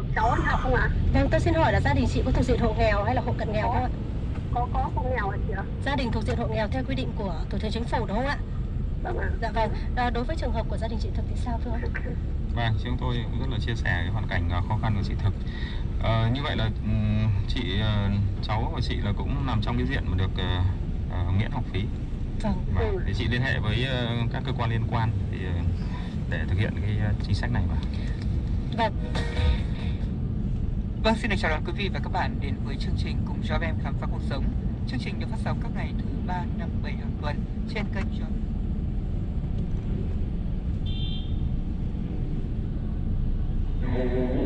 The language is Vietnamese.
cháu đi học không ạ? Vâng, tôi xin hỏi là gia đình chị có thuộc diện hộ nghèo hay là hộ cận nghèo không ạ? Có hộ nghèo ạ chị ạ. Gia đình thuộc diện hộ nghèo theo quy định của Thủ tướng Chính phủ đúng không ạ? Vâng ạ. Dạ vâng. Đối với trường hợp của gia đình chị Thực thì sao thưa ông? Vâng, chúng tôi cũng rất là chia sẻ cái hoàn cảnh khó khăn của chị Thực. Như vậy là cháu của chị là cũng nằm trong cái diện mà được miễn học phí. Vâng. Thì chị liên hệ với các cơ quan liên quan thì để thực hiện cái chính sách này mà. Vâng. Vâng, xin được chào đón quý vị và các bạn đến với chương trình Cùng Job Em Khám phá cuộc sống. Chương trình được phát sóng các ngày thứ 3, 5, 7 hàng tuần trên kênh Job. Ừ.